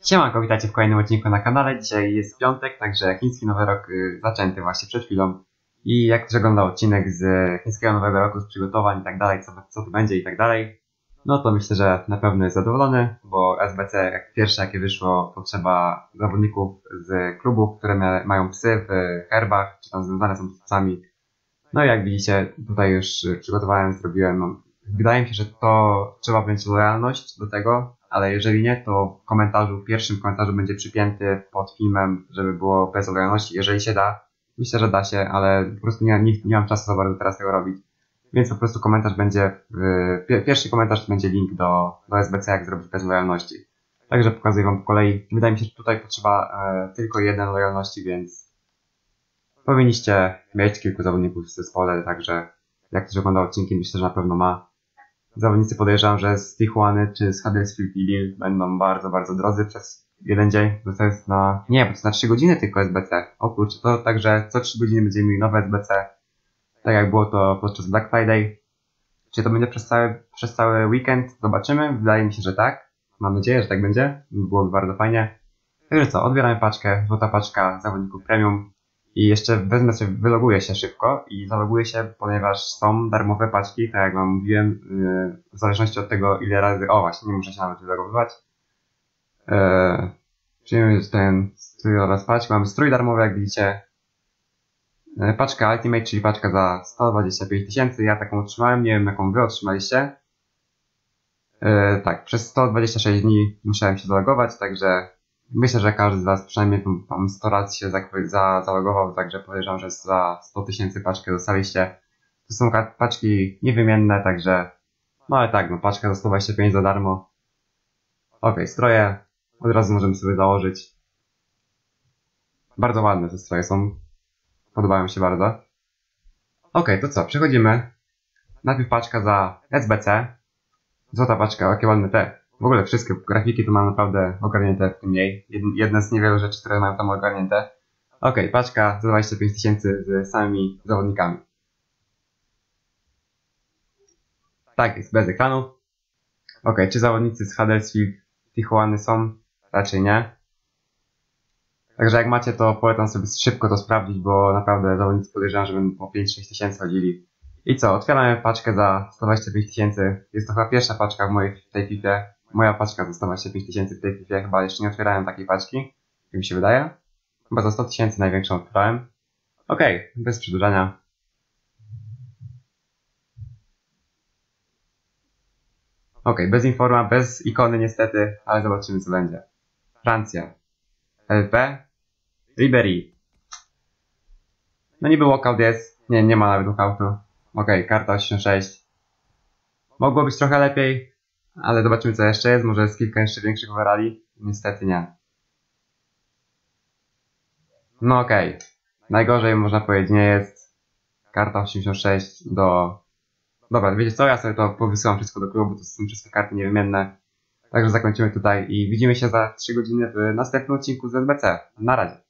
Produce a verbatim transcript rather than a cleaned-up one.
Siemanko, witajcie w kolejnym odcinku na kanale. Dzisiaj jest piątek, także chiński nowy rok y, zaczęty właśnie przed chwilą. I jak ktoś ogląda odcinek z chińskiego nowego roku, z przygotowań i tak dalej, co, co to będzie i tak dalej, no to myślę, że na pewno jest zadowolony, bo S B C jak pierwsze jakie wyszło, to trzeba zawodników z klubów, które mia, mają psy w herbach, czy tam związane są z psami. No i jak widzicie, tutaj już przygotowałem, zrobiłem. No, wydaje mi się, że to trzeba mieć lojalność do tego, ale jeżeli nie, to w komentarzu, w pierwszym komentarzu będzie przypięty pod filmem, żeby było bez lojalności. Jeżeli się da, myślę, że da się, ale po prostu nie, nie, nie mam czasu za bardzo teraz tego robić. Więc po prostu komentarz będzie, w, pierwszy komentarz to będzie link do, do S B C, jak zrobić bez lojalności. Także pokazuję wam po kolei. Wydaje mi się, że tutaj potrzeba e, tylko jeden lojalności, więc powinniście mieć kilku zawodników w zespole, także jak ktoś ogląda odcinki, myślę, że na pewno ma. Zawodnicy podejrzewam, że z Tijuany czy z Huddersfield i Lille będą bardzo, bardzo drodzy przez jeden dzień. To jest na... Nie, bo to jest na trzy godziny tylko S B C. O kurczę, to także co trzy godziny będziemy mieli nowe S B C. Tak jak było to podczas Black Friday. Czy to będzie przez cały, przez cały weekend? Zobaczymy. Wydaje mi się, że tak. Mam nadzieję, że tak będzie. Byłoby bardzo fajnie. Także co, odbieramy paczkę. Złota paczka zawodników premium. I jeszcze wezmę sobie, wyloguję się szybko i zaloguję się, ponieważ są darmowe paczki, tak jak wam mówiłem, yy, w zależności od tego, ile razy... O właśnie, nie muszę się nawet wylogowywać. Yy, przyjmiemy ten strój oraz paczkę. Mamy strój darmowy, jak widzicie. Yy, paczka Ultimate, czyli paczka za sto dwadzieścia pięć tysięcy. Ja taką otrzymałem, nie wiem jaką wy otrzymaliście. Yy, tak, przez sto dwadzieścia sześć dni musiałem się zalogować, także myślę, że każdy z was przynajmniej tam sto razy się za, za, zalogował, także podejrzewam, że za sto tysięcy paczkę dostaliście. To są paczki niewymienne, także no ale tak, no paczka za sto dwadzieścia pięć za darmo. Ok, stroje od razu możemy sobie założyć. Bardzo ładne te stroje są. Podobają mi się bardzo. Ok, to co, przechodzimy. Najpierw paczka za S B C. Złota paczka, jakie ładne te. W ogóle wszystkie grafiki to mam naprawdę ogarnięte, w tym jej. Jedna z niewielu rzeczy, które mam tam ogarnięte. Ok, paczka za dwadzieścia pięć tysięcy z samymi zawodnikami. Tak jest, bez ekranu. Ok, czy zawodnicy z Huddersfield, Tijuany są? Raczej nie. Także jak macie, to polecam sobie szybko to sprawdzić, bo naprawdę zawodnicy podejrzewam, że będą po pięć sześć tysięcy chodzili. I co, otwieramy paczkę za sto dwadzieścia pięć tysięcy. Jest to chyba pierwsza paczka w mojej w tej fifie. Moja paczka za sto dwadzieścia pięć tysięcy w tej fifie. Chyba jeszcze nie otwierałem takiej paczki, jak mi się wydaje. Chyba za sto tysięcy największą otwierałem. Okej, okay, bez przedłużania. Okej, okay, bez informa, bez ikony niestety, ale zobaczymy co będzie. Francja. L P. Ribéry. No niby walkout jest. Nie, nie ma nawet walkoutu. Okej, okay, karta osiemdziesiąt sześć. Mogło być trochę lepiej, ale zobaczymy co jeszcze jest. Może jest kilka jeszcze większych overalli. Niestety nie. No okej. Okay. Najgorzej można powiedzieć nie jest. Karta osiemdziesiąt sześć do... Dobra, wiecie co? Ja sobie to powysyłam wszystko do klubu. To są wszystkie karty niewymienne. Także zakończymy tutaj i widzimy się za trzy godziny w następnym odcinku z S B C. Na razie.